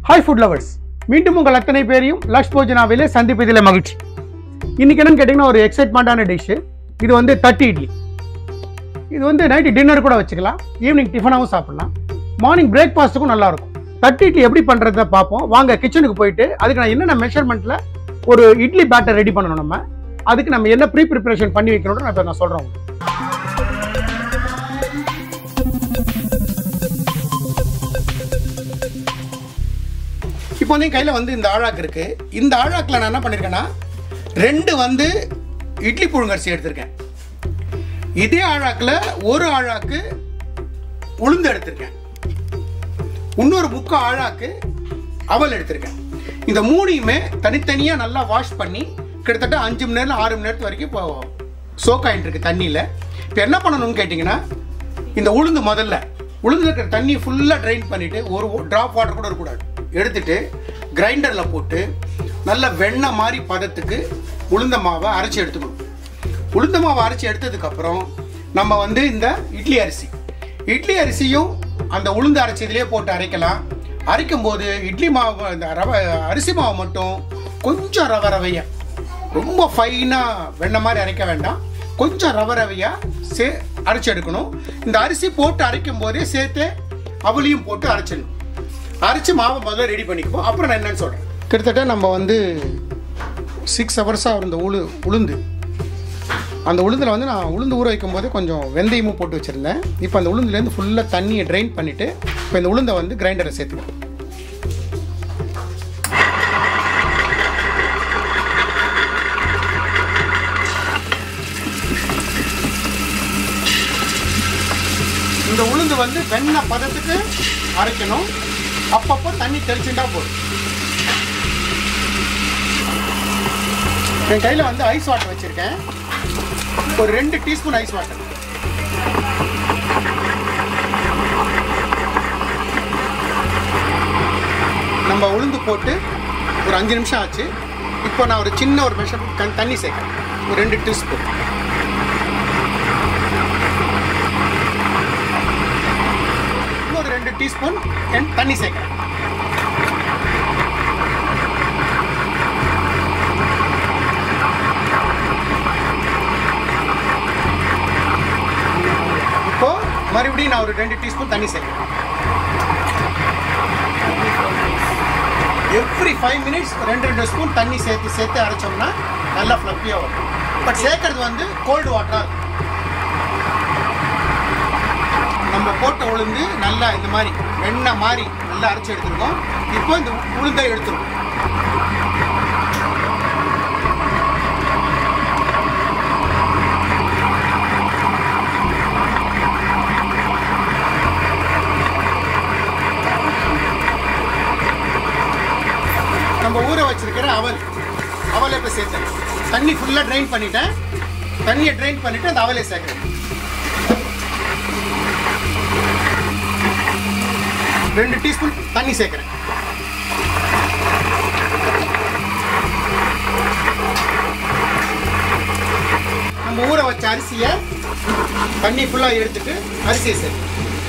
Hi food lovers. மீண்டும் உங்கள் அத்தனை பேரையும் லஷ் போஜனாவிலே சந்திப்பதிலே மகிழ்ச்சி. இன்னைக்கு என்னன்னு கேட்டிங்கன்னா ஒரு எக்ஸைட்மெண்டான டிஷ். இது வந்து தட்டு இட்லி. இது வந்து நைட் டின்னர் கூட வச்சுக்கலாம், ஈவினிங் டிஃபனாகவும் சாப்பிடலாம், மார்னிங் பிரேக்ஃபாஸ்ட்டுக்கும் நல்லா இருக்கும். தட்டு இட்லி எப்படி பண்ணுறத பார்ப்போம். வாங்க கிச்சனுக்கு போயிட்டு அதுக்கு நான் என்னென்ன மெஷர்மெண்ட்டில் ஒரு இட்லி பேட்டர் ரெடி பண்ணணும். நம்ம அதுக்கு நம்ம என்ன ப்ரிப்பரேஷன் பண்ணி வைக்கணும்னு நான் சொல்கிறேன். இப்போ வந்து கையில் வந்து இந்த ஆழாக்கு இருக்குது. இந்த ஆழாக்கில் நான் என்ன பண்ணியிருக்கேன்னா 2 வந்து இட்லி புழுங்கரிசி எடுத்திருக்கேன். இதே ஆழாக்கில் ஒரு ஆழாக்கு உளுந்து எடுத்திருக்கேன். இன்னொரு 3/4 ஆழாக்கு அவல் எடுத்திருக்கேன். இந்த 3யுமே தனித்தனியாக நல்லா வாஷ் பண்ணி கிட்டத்தட்ட 5 மணி நேரம் 6 மணி நேரத்து வரைக்கும் இப்போ சோக் ஆகிட்டு இருக்கு தண்ணியில். இப்போ என்ன பண்ணணும்னு கேட்டிங்கன்னா இந்த உளுந்து இருக்கிற தண்ணி ஃபுல்லாக ட்ரைன் பண்ணிவிட்டு ஒரு ட்ராப் வாட்டர் கூட இருக்கக்கூடாது, எடுத்துட்டு கிரைண்டரில் போட்டு நல்ல வெண்ணெய் மாதிரி பதத்துக்கு உளுந்த மாவை அரைச்சி எடுத்துக்கணும். உளுந்த மாவை அரைச்சி எடுத்ததுக்கப்புறம் நம்ம வந்து இந்த இட்லி அரிசியும் அந்த உளுந்து அரைச்சதுலேயே போட்டு அரைக்கலாம். அரைக்கும் போது இட்லி மாவு இந்த அரிசி மாவு மட்டும் கொஞ்சம் ரவையாக, ரொம்ப ஃபைனாக வெண்ணெய் மாதிரி அரைக்க வேண்டாம், கொஞ்சம் ரவையாக அரைச்சி எடுக்கணும். இந்த அரிசி போட்டு அரைக்கும் போதே சேர்த்து அவளையும் போட்டு அரைச்சிடணும். அரைச்சி மாவை முதல்ல ரெடி பண்ணிக்குவோம், அப்புறம் நான் என்னன்னு சொல்கிறேன். கிட்டத்தட்ட நம்ம வந்து 6 ஹவர்ஸாக இருந்த உளுந்து, அந்த உளுந்தில் வந்து நான் உளுந்து ஊற வைக்கும் போது கொஞ்சம் வெந்தயமும் போட்டு வச்சுருந்தேன். இப்போ அந்த உளுந்துலேருந்து ஃபுல்லாக தண்ணியை ட்ரைன் பண்ணிவிட்டு இப்போ இந்த உளுந்தை வந்து கிரைண்டரை சேர்த்துக்கணும். இந்த உளுந்து வந்து வெண்ணெய் பதத்துக்கு அரைக்கணும். அப்பப்போ தண்ணி தெளிச்சுட்டா போதும். என் கையில் வந்து ஐஸ் வாட்டர் வச்சுருக்கேன். ஒரு 2 டீஸ்பூன் ஐஸ் வாட்டர். நம்ம உளுந்து போட்டு ஒரு 5 நிமிஷம் ஆச்சு. இப்போ நான் ஒரு சின்ன ஒரு மெஷர் தண்ணி சேர்க்கிறேன், ஒரு 2 டீஸ்பூன். இன்னொரு 2 டீஸ்பூன் தண்ணி சேர்க்கிறேன். இப்போ மறுபடியும் நான் ஒரு 2 டீஸ்பூன் தண்ணி சேர்க்கிறேன். எவ்ரி 5 மினிட்ஸ் 2 ஸ்பூன் தண்ணி சேர்த்து அரைச்சோம்னா நல்லா ஃப்ளப்பியாக வரும். பட் சேர்க்கறது வந்து கோல்டு வாட்டராக இருக்கும். நம்ம போட்ட உளுந்து நல்லா இந்த மாதிரி வெண்ணெய் மாதிரி நல்லா அரைச்சி எடுத்துருக்கோம். இப்போ இந்த உளுந்தை எடுத்துருக்கோம். நம்ம ஊற வச்சிருக்கிற அவலை இப்போ சேர்த்தேன். தண்ணி ஃபுல்லாக ட்ரைன் பண்ணிட்டேன். தண்ணியை ட்ரைன் பண்ணிவிட்டு அந்த அவலை சேர்க்குறேன். 2 டீஸ்பூன் தண்ணி சேர்க்குறேன். நம்ம ஊற வச்ச அரிசியை தண்ணி ஃபுல்லாக எடுத்துட்டு அரிசியை சேர்த்து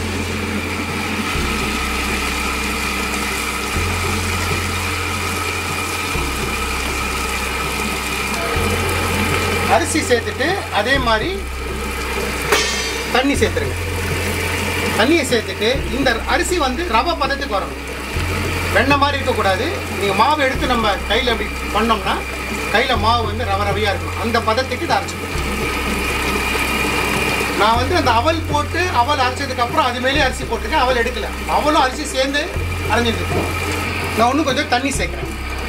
அரிசி சேர்த்துட்டு அதே மாதிரி தண்ணி சேர்த்துருங்க. தண்ணியை சேர்த்துட்டு இந்த அரிசி வந்து ரவை பதத்துக்கு வரணும், வெண்ணெய் மாதிரி இருக்கக்கூடாது. நீங்கள் மாவு எடுத்து நம்ம கையில் அப்படி பண்ணோம்னா கையில் மாவு வந்து ரவையாக இருக்கணும். அந்த பதத்துக்கு இதை அரைச்சிக்கணும். நான் வந்து அந்த அவல் போட்டு அவல் அரைச்சதுக்கப்புறம் அது மேலே அரிசி போட்டிருக்கேன். அவல் எடுக்கல, அவலும் அரிசி சேர்ந்து அரைஞ்சிட்டு இருக்கேன். நான் இன்னும் கொஞ்சம் தண்ணி சேர்க்குறேன்.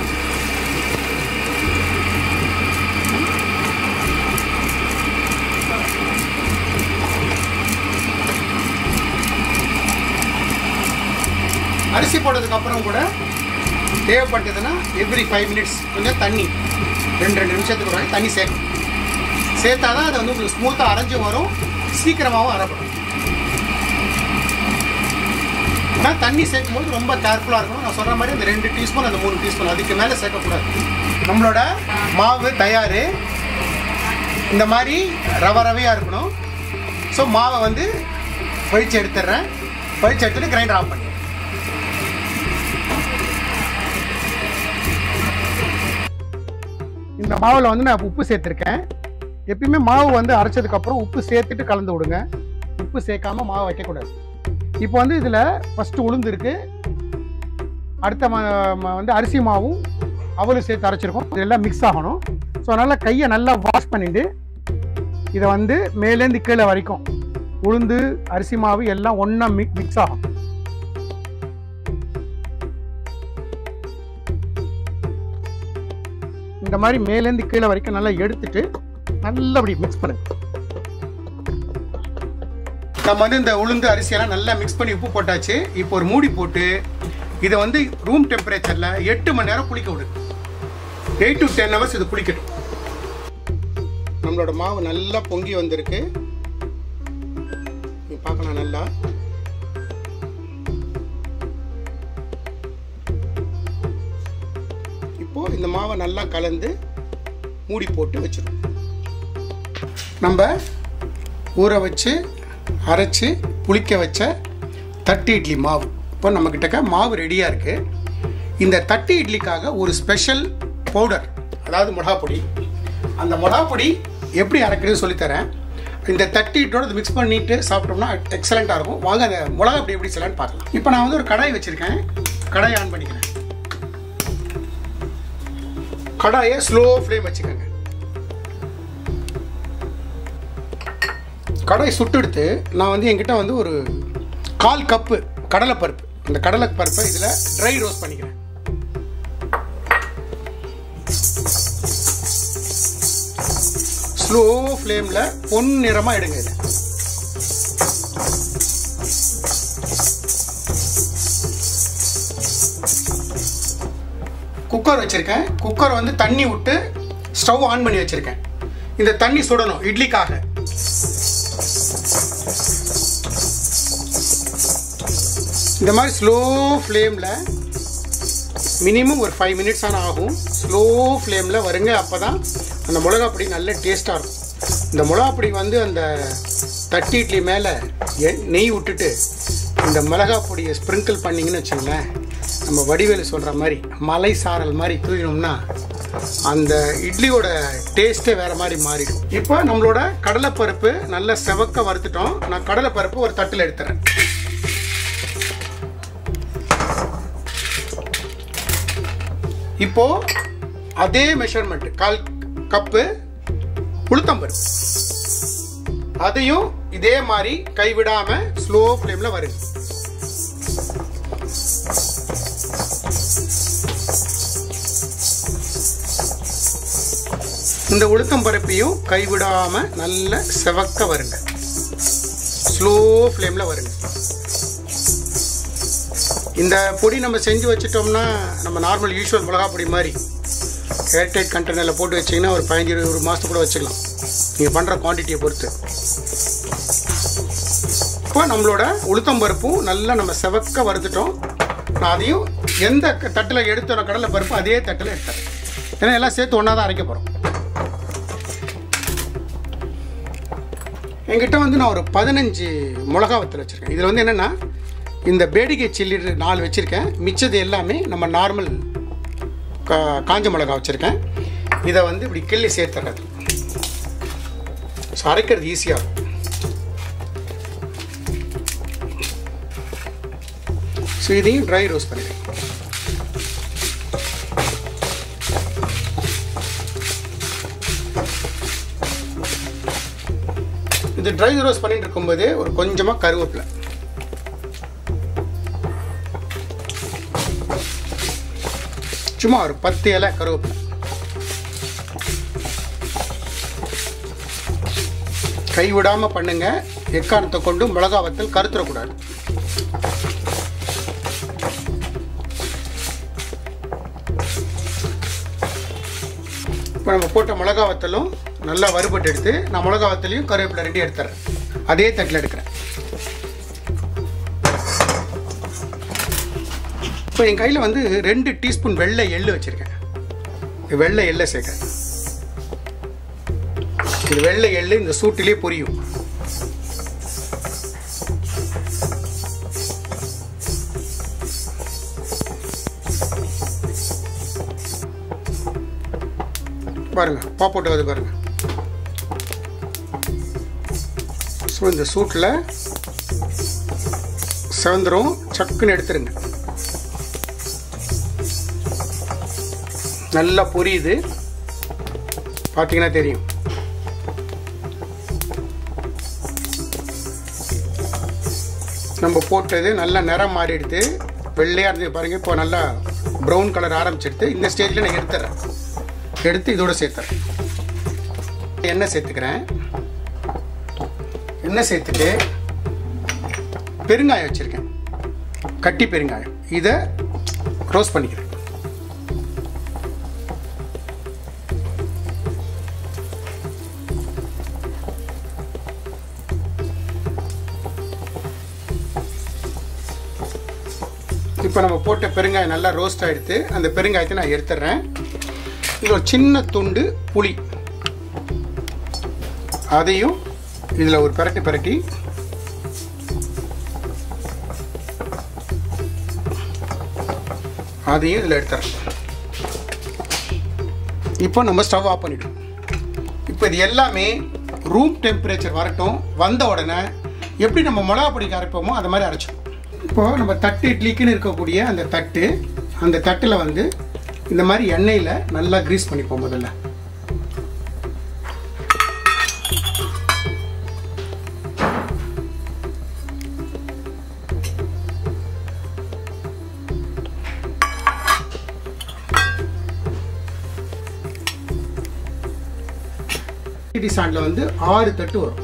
அரிசி போட்டதுக்கப்புறம் கூட தேவைப்பட்டதுன்னா எவ்ரி 5 மினிட்ஸ் கொஞ்சம் தண்ணி 2 நிமிஷத்துக்கு ஒரு தண்ணி சேர்க்கணும். சேர்த்தா தான் அது வந்து உங்களுக்கு ஸ்மூத்தாக அரைஞ்சி வரும், சீக்கிரமாகவும் அரைப்படும். ஆனால் தண்ணி சேர்க்கும் போது ரொம்ப கேர்ஃபுல்லாக இருக்கணும். நான் சொல்கிற மாதிரி அந்த 2 டீஸ்பூன் அந்த 3 டீஸ்பூன் அதுக்கு மேலே சேர்க்கக்கூடாது. நம்மளோட மாவு தயார். இந்த மாதிரி ரவையாக இருக்கணும். ஸோ மாவை வந்து வழித்து எடுத்துடுறேன். வழித்து எடுத்துட்டு கிரைண்டர் ஆஃப் பண்ணி இந்த மாவில் வந்து நான் உப்பு சேர்த்துருக்கேன். எப்பயுமே மாவு வந்து அரைச்சதுக்கப்புறம் உப்பு சேர்த்துட்டு கலந்து விடுங்க. உப்பு சேர்க்காம மாவு வைக்கக்கூடாது. இப்போ வந்து இதில் ஃபஸ்ட்டு உளுந்து இருக்குது, அடுத்த வந்து அரிசி மாவும் அவலும் சேர்த்து அரைச்சிருக்கோம். இதெல்லாம் மிக்ஸ் ஆகணும். ஸோ அதனால் கையை நல்லா வாஷ் பண்ணிவிட்டு இதை வந்து மேலேருந்து கீழே வரைக்கும் உளுந்து அரிசி மாவு எல்லாம் ஒன்றா மிக்ஸ் ஆகும். இந்த மாதிரி மேலேருந்து கீழே வரைக்கும் நல்லா எடுத்துட்டு நல்லபடி மிக்ஸ் பண்ணுங்க. நம்ம வந்து இந்த உளுந்து அரிசியெல்லாம் நல்லா மிக்ஸ் பண்ணி உப்பு போட்டாச்சு. இப்போ ஒரு மூடி போட்டு இதை வந்து ரூம் டெம்பரேச்சரில் 8 மணி நேரம் புளிக்க விடுங்க. 8 to 10 hours இது புளிக்கட்டும். நம்மளோட மாவு நல்லா பொங்கி வந்திருக்கு. பார்க்கலாம் நல்லா. இப்போ இந்த மாவை நல்லா கலந்து மூடி போட்டு வச்சிடும். நம்ம ஊற வச்சு அரைச்சி புளிக்க வச்ச தட்டு இட்லி மாவு இப்போ நம்மக்கிட்ட மாவு ரெடியாக இருக்குது. இந்த தட்டு இட்லிக்காக ஒரு ஸ்பெஷல் பவுடர், அதாவது மிளகாப்பொடி. அந்த மிளகாப்பொடி எப்படி அரைக்கிறது சொல்லித்தரேன். இந்த தட்டு இட்டோட அதை மிக்ஸ் பண்ணிட்டு சாப்பிட்டோம்னா எக்ஸலண்ட்டாக இருக்கும். வாங்க அந்த மிளகாப்பொடி எப்படி செய்யலான்னு பார்க்கலாம். இப்போ நான் வந்து ஒரு கடாய் வச்சுருக்கேன். கடாயை ஆன் பண்ணிக்கிறேன். கடாயை ஸ்லோ ஃப்ளேம் வச்சுக்கோங்க. கடாய் சுட்டெடுத்து நான் வந்து என்கிட்ட வந்து ஒரு 1/4 கப்பு கடலைப்பருப்பு, இந்த கடலைப்பருப்பை இதில் ட்ரை ரோஸ்ட் பண்ணிக்கிறேன். ஸ்லோ ஃப்ளேமில் பொன்னிறமாக எடுங்க. இது குக்கர் வச்சுருக்கேன். குக்கர் வந்து தண்ணி விட்டு ஸ்டவ் ஆன் பண்ணி வச்சுருக்கேன். இந்த தண்ணி சுடணும் இட்லிக்காக. இந்த மாதிரி ஸ்லோ ஃப்ளேமில் மினிமம் ஒரு 5 minutes ஆகும். ஸ்லோ ஃப்ளேமில் வருங்க. அப்போ தான் அந்த மிளகாப்பொடி நல்ல டேஸ்ட்டாக இருக்கும். இந்த மிளகாப்பொடி வந்து அந்த தட்டு இட்லி மேலே நெய் விட்டுட்டு இந்த மிளகாப்பொடியை ஸ்ப்ரிங்கிள் பண்ணிங்கன்னு வச்சுங்களேன், நம்ம வடிவேலு சொல்கிற மாதிரி மலை சாரல் மாதிரி தூவினோம்னா அந்த இட்லியோட டேஸ்ட்டே வேறு மாதிரி மாறிடும். இப்போ நம்மளோட கடலைப்பருப்பு நல்லா செவக்க வறுத்துட்டோம். நான் கடலைப்பருப்பு ஒரு தட்டில் எடுத்துறேன். இப்போ அதே மெஷர்மெண்ட் 1/4 கப்பு உளுத்தம்பருப்பு, அதையும் இதே மாதிரி கைவிடாம ஸ்லோ ஃப்ளேம்ல வருது. இந்த உளுத்தம்பருப்பையும் கைவிடாம நல்ல செவக்க வருங்க. ஸ்லோ ஃப்ளேம்ல வருங்க. இந்த பொடி நம்ம செஞ்சு வச்சிட்டோம்னா நம்ம நார்மல் யூஷுவல் மிளகாப்பொடி மாதிரி ஏர்டைட் கண்டெய்னரில் போட்டு வச்சிங்கன்னா ஒரு 15-20 மாதத்துக்கு கூட வச்சுக்கலாம், நீங்கள் பண்ணுற குவான்டிட்டியை பொறுத்து. இப்போ நம்மளோட உளுத்தம்பருப்பும் நல்லா நம்ம செவக்க வறுத்துட்டோம். நான் அதையும் எந்த தட்டில் எடுத்தோட கடலை பருப்பு அதே தட்டில் எடுத்துறேன். ஏன்னா எல்லாம் சேர்த்து ஒன்றா தான் அரைக்க போகிறோம். என்கிட்ட வந்து நான் ஒரு 15 மிளகா வத்தல் வச்சுருக்கேன். இதில் வந்து என்னென்னா இந்த பேடிகை சில்லி 4 வச்சுருக்கேன். மிச்சது எல்லாமே நம்ம நார்மல் காஞ்ச மிளகா வச்சுருக்கேன். இதை வந்து இப்படி கிள்ளி சேர்த்துறது. ஸோ அரைக்கிறது ஈஸியாக இருக்கும். ஸோ இதையும் ட்ரை ரோஸ்ட் பண்ணிடுறேன். இது ட்ரை ரோஸ்ட் பண்ணிட்டு இருக்கும்போது ஒரு கொஞ்சமாக கருவேப்பிலை, சும்மா ஒரு 10 இலை கருவேப்பிலை, கைவிடாமல் பண்ணுங்க. எக்காரணத்தை கொண்டு மிளகா வத்தல் கருத்துறக்கூடாது. இப்போ நம்ம போட்ட மிளகா வத்தலும் நல்லா வறுபட்டு எடுத்து நான் மிளகா வத்தலையும் கருவேப்பிலை 2 எடுத்துறேன். அதே தட்டில் எடுக்கிறேன். இப்போ என் கையில் வந்து 2 டீஸ்பூன் வெள்ளை எள்ளு வச்சுருக்கேன். வெள்ளை எள்ளை சேர்க்குறேன். இது வெள்ளை எள்ளு இந்த சூட்டிலே பொரியும். பாருங்கள் பாப் அவுட் ஆகுது பாருங்கள். ஸோ இந்த சூட்டில் செவந்துரும். சக்குன்னு எடுத்துருங்க. நல்லா பொரியுது, பார்த்தீங்கன்னா தெரியும். நம்ம போட்டது நல்லா நிறம் மாறிடுது, வெள்ளையாக இருந்தது பாருங்கள். இப்போ நல்லா ப்ரௌன் கலர் ஆரம்பிச்சிடுது. இந்த ஸ்டேஜில் நான் எடுத்துறேன். எடுத்து இதோட சேர்த்துறேன். எண்ணெய் சேர்த்துக்கிறேன். எண்ணெய் சேர்த்துட்டு பெருங்காயம் வச்சுருக்கேன், கட்டி பெருங்காயம். இதை ரோஸ்ட் பண்ணிக்கிறேன். இப்போ நம்ம போட்ட பெருங்காயம் நல்லா ரோஸ்ட் ஆகிடுது. அந்த பெருங்காயத்தை நான் எடுத்துடுறேன். இது ஒரு சின்ன துண்டு புளி, அதையும் இதில் ஒரு பிரட்டி அதையும் இதில் எடுத்துறேன். இப்போ நம்ம ஸ்டவ் ஆஃப் பண்ணிவிடுவோம். இப்போ இது எல்லாமே ரூம் டெம்பரேச்சர் வரட்டும். வந்த உடனே எப்படி நம்ம மிளகா பொடிக்கு அரைப்போமோ அது மாதிரி அரைச்சோம். இப்போது நம்ம தட்டு இட்லிக்குன்னு இருக்கக்கூடிய அந்த தட்டில் வந்து இந்த மாதிரி எண்ணெயில் நல்லா கிரீஸ் பண்ணிப்போம். முதல்ல இட்லி ஸ்டாண்டில் வந்து 6 தட்டு வரும்.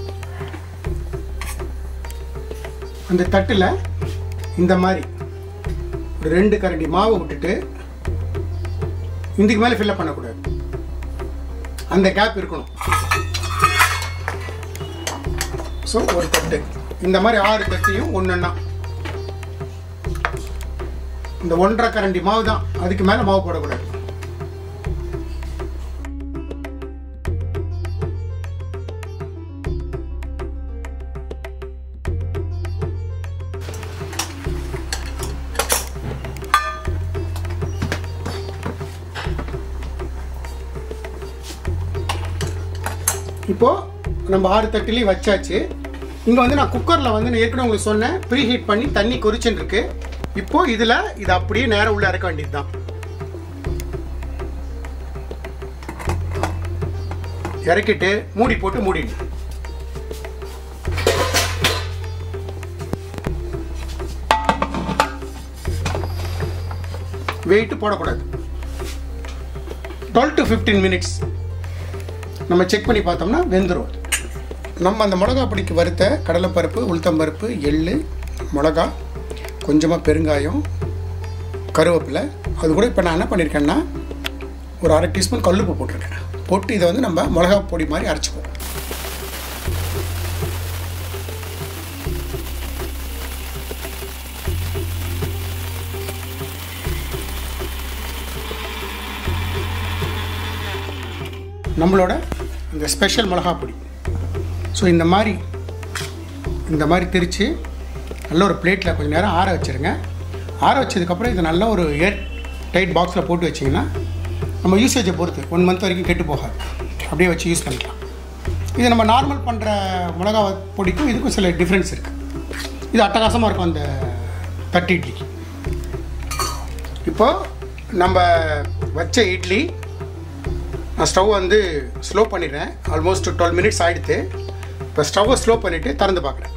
அந்த தட்டில் இந்த மாதிரி ஒரு 2 கரண்டி மாவை விட்டுட்டு, இதுக்கு மேலே ஃபில்லப் பண்ணக்கூடாது, அந்த கேப் இருக்கணும். ஸோ ஒரு தட்டு இந்த மாதிரி 6 தட்டையும் ஒன்றுன்னா இந்த 1.5 கரண்டி மாவு தான், அதுக்கு மேலே மாவு போடக்கூடாது. இப்போது நம்ம 6 தட்டிலையும் வச்சாச்சு. இங்கே வந்து நான் குக்கரில் வந்து நான் ஏற்கனவே உங்களுக்கு சொன்னேன், ப்ரீ ஹீட் பண்ணி தண்ணி கொதிச்சுன்னு இருக்கு. இப்போது இதில் இதை அப்படியே நேரம் உள்ள இறக்க வேண்டியது தான். இறக்கிட்டு மூடி போட்டு மூடிடு. வெயிட்டு போடக்கூடாது. 12 to 15 minutes நம்ம செக் பண்ணி பார்த்தோம்னா வெந்துடும். நம்ம அந்த மிளகா பொடிக்கு வறுத்த கடலைப்பருப்பு, உளுத்தம்பருப்பு, எள்ளு, மிளகா, கொஞ்சமாக பெருங்காயம், கருவேப்பிலை, அது கூட இப்போ நான் என்ன பண்ணியிருக்கேன்னா ஒரு 1/2 டீஸ்பூன் கல்லுப்பு போட்டிருக்கேன். போட்டு இதை வந்து நம்ம மிளகா பொடி மாதிரி அரைச்சிப்போம். நம்மளோட இந்த ஸ்பெஷல் மிளகா பொடி. ஸோ இந்த மாதிரி திரித்து நல்ல ஒரு பிளேட்டில் கொஞ்சம் நேரம் ஆற வச்சுருங்க. ஆற வச்சதுக்கப்புறம் இதை நல்லா ஒரு ஏர் டைட் பாக்ஸில் போட்டு வச்சிங்கன்னா நம்ம யூசேஜை பொறுத்து 1 month வரைக்கும் கெட்டு போகாது. அப்படியே வச்சு யூஸ் பண்ணிக்கலாம். இது நம்ம நார்மல் பண்ணுற மிளகா பொடிக்கும் இதுக்கும் சில டிஃப்ரென்ஸ் இருக்குது. இது அட்டகாசமாக இருக்கும் அந்த தட்டு இட்லிக்கு. இப்போது நம்ம வச்ச இட்லி நான் ஸ்டவ் வந்து ஸ்லோ பண்ணிடுறேன். ஆல்மோஸ்ட் 12 minutes ஆகிடுது. இப்போ ஸ்டவ்வை ஸ்லோ பண்ணிவிட்டு திறந்து பார்க்குறேன்.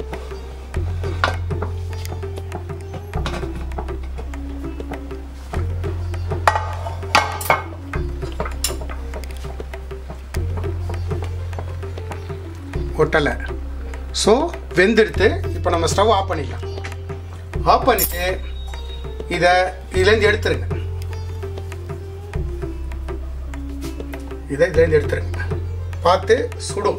ஒட்டலை. ஸோ வெந்தெடுத்து இப்போ நம்ம ஸ்டவ் ஆஃப் பண்ணிக்கலாம். ஆஃப் பண்ணிவிட்டு இதுலேருந்து எடுத்துருங்க. இதுலேருந்து எடுத்துருங்க. பார்த்து சுடும்.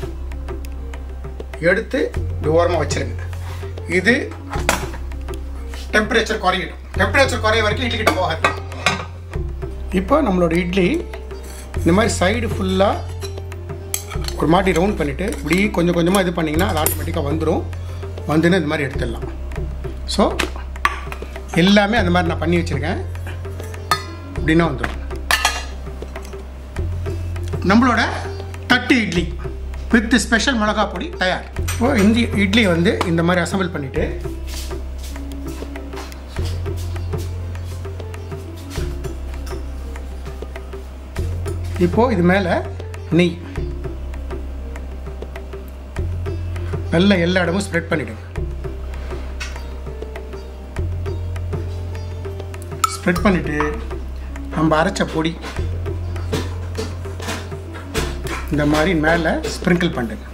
எடுத்து இப்படி ஓரமாக வச்சுருங்க. இது டெம்பரேச்சர் குறையிடும். டெம்பரேச்சர் குறைய வரைக்கும் இட்லி கிட்ட போகாது. இப்போ நம்மளோட இட்லி இந்த மாதிரி சைடு ஃபுல்லாக ஒரு மாட்டி ரவுண்ட் பண்ணிவிட்டு இப்படி கொஞ்சம் கொஞ்சமாக இது பண்ணிங்கன்னா அது ஆட்டோமேட்டிக்காக வந்துடும். வந்துன்னு இந்த மாதிரி எடுத்துடலாம். ஸோ எல்லாமே அந்த மாதிரி நான் பண்ணி வச்சுருக்கேன். இப்படின்னா வந்துடும். நம்மளோட தட்டு இட்லி வித் ஸ்பெஷல் மிளகாய் பொடி தயார். இப்போ இந்த இட்லி வந்து இந்த மாதிரி அசம்பிள் பண்ணிட்டு இப்போ இது மேலே நெய் நல்லா எல்லா இடமும் ஸ்ப்ரெட் பண்ணிடுங்க. ஸ்ப்ரெட் பண்ணிட்டு நம்ம அரைச்ச பொடி இந்த மாதிரி மேலே ஸ்ப்ரிங்கிள் பண்ணுங்க.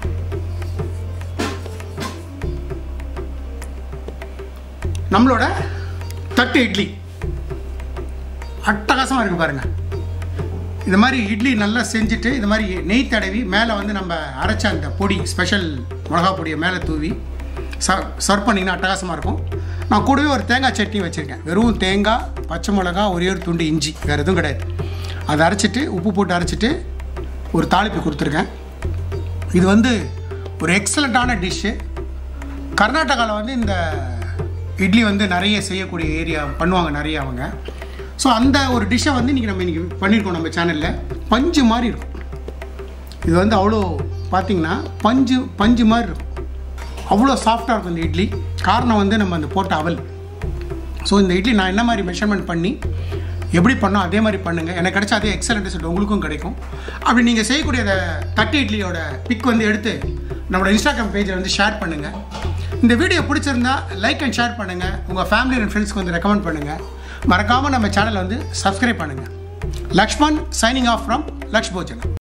நம்மளோட தட்டு இட்லி அட்டகாசமாக இருக்கு பாருங்க. இது மாதிரி இட்லி நல்லா செஞ்சுட்டு இது மாதிரி நெய் தடவி மேலே வந்து நம்ம அரைச்ச அந்த பொடி ஸ்பெஷல் மிளகா பொடியை மேலே தூவி சர்வ் பண்ணிங்கன்னா அட்டகாசமாக இருக்கும். நான் கூடவே ஒரு தேங்காய் சட்னி வச்சுருக்கேன். வெறும் தேங்காய், பச்சை மிளகா, ஒரே ஒரு துண்டு இஞ்சி, வேறு எதுவும் கிடையாது. அதை அரைச்சிட்டு உப்பு போட்டு அரைச்சிட்டு ஒரு தாளிப்பு கொடுத்துருக்கேன். இது வந்து ஒரு எக்ஸலண்ட்டான டிஷ்ஷு. கர்நாடகாவில் வந்து இந்த இட்லி வந்து நிறைய செய்யக்கூடிய ஏரியா பண்ணுவாங்க நிறைய அவங்க. ஸோ அந்த ஒரு டிஷ்ஷை வந்து இன்றைக்கி பண்ணியிருக்கோம் நம்ம சேனலில். பஞ்சு மாதிரி இருக்கும் இது வந்து. அவ்வளோ பார்த்திங்கன்னா பஞ்சு மாதிரி இருக்கும். அவ்வளோ சாஃப்டாக இருக்கும் இந்த இட்லி. காரணம் வந்து நம்ம அந்த போட்ட அவல். ஸோ இந்த இட்லி நான் என்ன மாதிரி மெஷர்மெண்ட் பண்ணி எப்படி பண்ணோம் அதே மாதிரி பண்ணுங்கள். எனக்கு கிடைச்சா அதே எக்ஸலண்ட் ரிசல்ட் உங்களுக்கும் கிடைக்கும். அப்படி நீங்கள் செய்யக்கூடிய அந்த தட்டு இட்லியோட பிக் வந்து எடுத்து நம்மளோட இன்ஸ்டாகிராம் பேஜில் வந்து ஷேர் பண்ணுங்கள். இந்த வீடியோ பிடிச்சிருந்தா லைக் அண்ட் ஷேர் பண்ணுங்கள். உங்கள் ஃபேமிலி அண்ட் ஃப்ரெண்ட்ஸ்க்கு வந்து ரெக்கமெண்ட் பண்ணுங்கள். மறக்காமல் நம்ம சேனலை வந்து சப்ஸ்கிரைப் பண்ணுங்கள். Lakshman signing off from Laksh Bhojan.